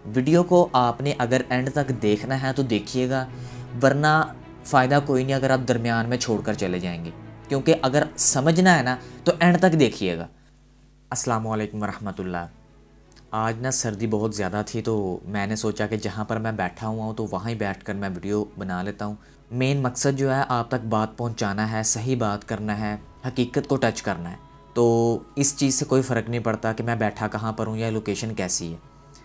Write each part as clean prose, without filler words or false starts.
Video को आपने अगर एंड तक देखना है तो देखिएगा, वरना फ़ायदा कोई नहीं अगर आप दरमियान में छोड़कर चले जाएंगे, क्योंकि अगर समझना है ना तो एंड तक देखिएगा। अस्सलाम वालेकुम रहमतुल्लाह। आज ना सर्दी बहुत ज़्यादा थी तो मैंने सोचा कि जहाँ पर मैं बैठा हुआ हूँ तो वहाँ ही बैठकर मैं वीडियो बना लेता हूँ। मेन मकसद जो है आप तक बात पहुँचाना है, सही बात करना है, हकीकत को टच करना है। तो इस चीज़ से कोई फ़र्क नहीं पड़ता कि मैं बैठा कहाँ पर हूँ या लोकेशन कैसी है।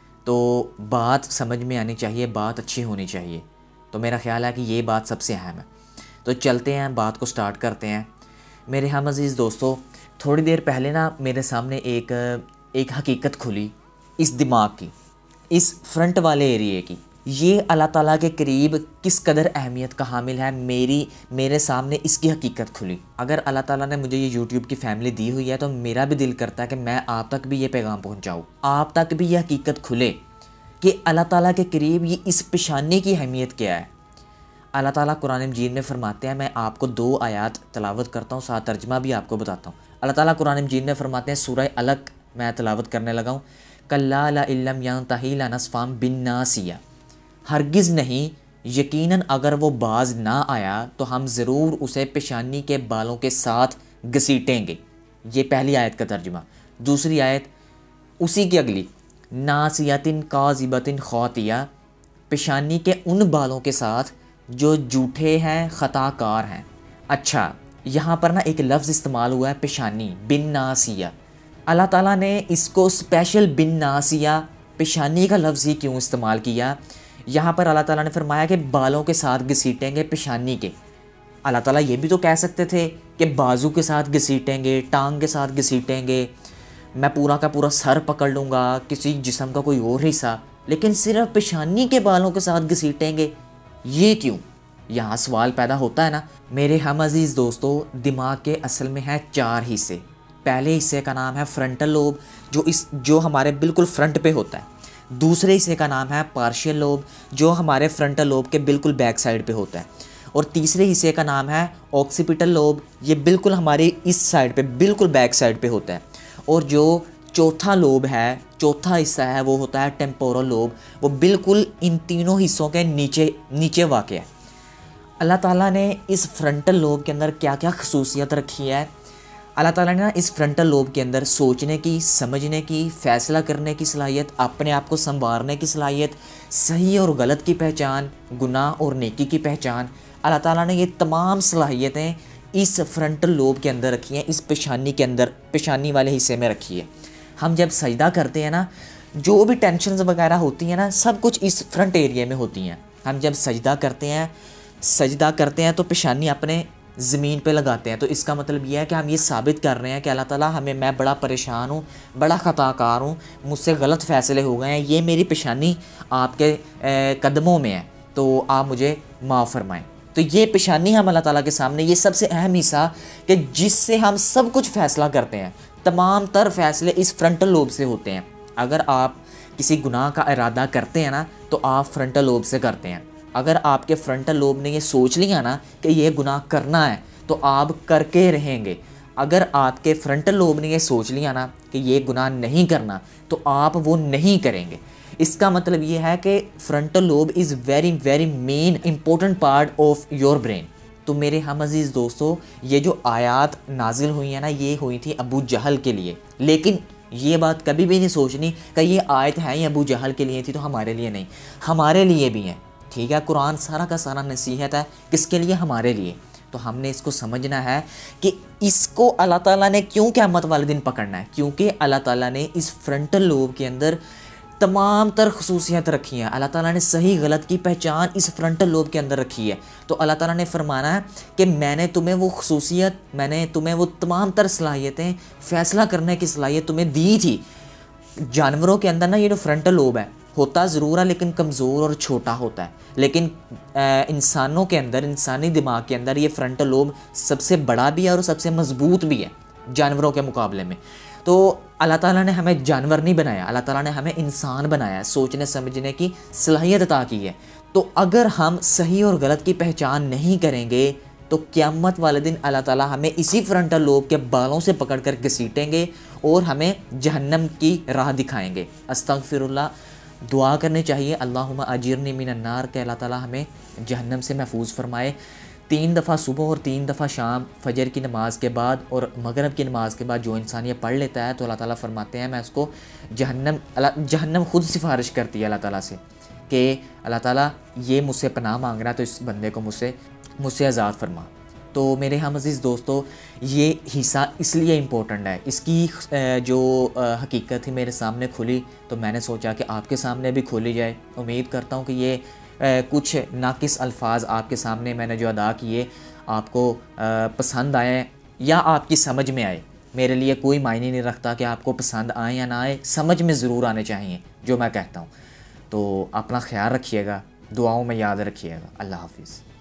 तो बात समझ में आनी चाहिए, बात अच्छी होनी चाहिए। तो मेरा ख़्याल है कि ये बात सबसे अहम है। तो चलते हैं, बात को स्टार्ट करते हैं। मेरे हम अज़ीज़ दोस्तों, थोड़ी देर पहले ना मेरे सामने एक हकीकत खुली इस दिमाग की, इस फ्रंट वाले एरिए की। ये अल्लाह ताला के करीब किस कदर अहमियत का हामिल है, मेरे सामने इसकी हकीकत खुली। अगर अल्लाह ताला ने मुझे ये यूट्यूब की फ़ैमिली दी हुई है तो मेरा भी दिल करता है कि मैं आप तक भी ये पैगाम पहुंचाऊं, आप तक भी ये हकीकत खुले कि अल्लाह ताला के करीब ये इस पेशानी की अहमियत क्या है। अल्लाह ताला कुरान मजीद में फरमाते हैं, मैं आपको 2 आयात तलावत करता हूँ, साथ तर्जमा भी आपको बताता हूँ। अल्लाह ताला कुरान मजीद में फरमाते हैं, सूरह अलक मैं तलावत करने लगा हूँ, कल्ला ला इल्लम यंतही लनस्फाम बिन्नासिया, हरगिज़ नहीं, यकीनन अगर वो बाज ना आया तो हम ज़रूर उसे पेशानी के बालों के साथ घसीटेंगे। ये पहली आयत का तर्जुमा। दूसरी आयत उसी की अगली, नासियतिन काज़िबतिन ख़ातिया, पेशानी के उन बालों के साथ जो झूठे हैं, ख़ताकार हैं। अच्छा, यहाँ पर ना एक लफ्ज़ इस्तेमाल हुआ है पेशानी, बिन नासिया। अल्लाह ताला ने इसको स्पेशल बिन नासिया, पेशानी का लफ्ज़ ही क्यों इस्तेमाल किया? यहाँ पर अल्लाह ताला ने फरमाया कि बालों के साथ घसीटेंगे पेशानी के। अल्लाह ताला ये भी तो कह सकते थे कि बाजू के साथ घसीटेंगे, टांग के साथ घसीटेंगे, मैं पूरा का पूरा सर पकड़ लूँगा, किसी जिस्म का कोई और हिस्सा, लेकिन सिर्फ पेशानी के बालों के साथ घसीटेंगे, ये क्यों? यहाँ सवाल पैदा होता है ना। मेरे हम अज़ीज़ दोस्तों, दिमाग के असल में है 4 हिस्से। पहले हिस्से का नाम है फ्रंटल लोब, जो हमारे बिल्कुल फ्रंट पे होता है। दूसरे हिस्से का नाम है पार्शियल लोब, जो हमारे फ्रंटल लोब के बिल्कुल बैक साइड पे होता है। और तीसरे हिस्से का नाम है ऑक्सीपिटल लोब, ये बिल्कुल हमारी इस साइड पे, बिल्कुल बैक साइड पे होता है। और जो चौथा लोब है, चौथा हिस्सा है, वो होता है टेम्पोरल लोब, वो बिल्कुल इन तीनों हिस्सों के नीचे वाक़ है। अल्लाह ताला ने इस फ्रंटल लोब के अंदर क्या क्या खसूसियत रखी है? अल्लाह ताला ने इस फ्रंटल लोब के अंदर सोचने की, समझने की, फ़ैसला करने की सलाहियत, अपने आप को संवारने की सलाहियत, सही और गलत की पहचान, गुनाह और नेकी की पहचान, अल्लाह ताला ने ये तमाम सलाहियतें इस फ्रंटल लोब के अंदर रखी हैं, इस पेशानी के अंदर, पेशानी वाले हिस्से में रखी है। हम जब सजदा करते हैं ना, जो भी टेंशन वगैरह होती हैं ना, सब कुछ इस फ्रंट एरिया में होती हैं। हम जब सजदा करते हैं तो पेशानी अपने ज़मीन पे लगाते हैं। तो इसका मतलब यह है कि हम ये साबित कर रहे हैं कि अल्लाह ताला मैं बड़ा परेशान हूँ, बड़ा ख़ताकार हूँ, मुझसे गलत फ़ैसले हो गए हैं, ये मेरी पेशानी आपके कदमों में है, तो आप मुझे माफ़ फरमाएँ। तो ये पेशानी हम अल्लाह ताला के सामने, ये सबसे अहम हिस्सा कि जिससे हम सब कुछ फ़ैसला करते हैं, तमाम तर फ़ैसले इस फ्रंटल लोब से होते हैं। अगर आप किसी गुनाह का इरादा करते हैं ना, तो आप फ्रंटल लोब से करते हैं। अगर आपके फ्रंटल लोब ने ये सोच लिया ना कि ये गुनाह करना है, तो आप करके रहेंगे। अगर आपके फ्रंटल लोब ने ये सोच लिया ना कि ये गुनाह नहीं करना, तो आप वो नहीं करेंगे। इसका मतलब ये है कि frontal lobe is very very main important part of your brain. तो मेरे हम अज़ीज़ दोस्तों, ये जो आयात नाजिल हुई है ना, ये हुई थी अबू जहल के लिए, लेकिन ये बात कभी भी नहीं सोचनी कि ये आयत है ही अबू जहल के लिए थी तो हमारे लिए नहीं, हमारे लिए भी है। ठीक है, कुरान सारा का सारा नसीहत है, किसके लिए? हमारे लिए। तो हमने इसको समझना है कि इसको अल्लाह ताला ने क्यों क़यामत वाले दिन पकड़ना है, क्योंकि अल्लाह ताला ने इस फ्रंटल लोब के अंदर तमाम तर खसूसियत रखी हैं। अल्लाह ताला ने सही गलत की पहचान इस फ्रंटल लोब के अंदर रखी है। तो अल्लाह ताला ने फरमाना है कि मैंने तुम्हें वो खसूसियत, मैंने तुम्हें वो तमाम तर सलाहियतें, फ़ैसला करने की सलाहियत तुम्हें दी थी। जानवरों के अंदर ना ये जो फ्रंटल लोब है, होता ज़रूर है लेकिन कमज़ोर और छोटा होता है, लेकिन इंसानों के अंदर, इंसानी दिमाग के अंदर ये फ्रंटल लोब सबसे बड़ा भी है और सबसे मज़बूत भी है जानवरों के मुकाबले में। तो अल्लाह ताला ने हमें जानवर नहीं बनाया, अल्लाह ताला ने हमें इंसान बनाया, सोचने समझने की सलाहियत अता की है। तो अगर हम सही और गलत की पहचान नहीं करेंगे तो क़यामत वाले दिन अल्लाह ताला हमें इसी फ्रंटल लोब के बालों से पकड़ कर घसीटेंगे और हमें जहन्नम की राह दिखाएंगे। अस्तगफिरुल्लाह, दुआ करनी चाहिए अल्लाहुम्मा अजिरनी मिनन नार के अल्लाह ताला हमें जहन्नम से महफूज फरमाए। 3 दफ़ा सुबह और 3 दफ़ा शाम फजर की नमाज़ के बाद और मगरब की नमाज़ के बाद जो इंसान ये पढ़ लेता है तो अल्लाह ताला फरमाते हैं मैं उसको जहन्नम खुद सिफारिश करती है अल्लाह ताला से कि अल्लाह ताला ये मुझसे पनाह मांग रहा है तो इस बंदे को मुझसे आज़ाद फरमा। तो मेरे हम अज़ीज़ दोस्तों, ये हिस्सा इसलिए इम्पोर्टेंट है, इसकी जो हकीकत थी मेरे सामने खुली तो मैंने सोचा कि आपके सामने भी खोली जाए। उम्मीद करता हूँ कि ये कुछ नाकिस अल्फाज आपके सामने मैंने जो अदा किए आपको पसंद आए या आपकी समझ में आए। मेरे लिए कोई मायने नहीं रखता कि आपको पसंद आए या ना आए, समझ में ज़रूर आने चाहिए जो मैं कहता हूँ। तो अपना ख्याल रखिएगा, दुआओं में याद रखिएगा। अल्लाह हाफिज़।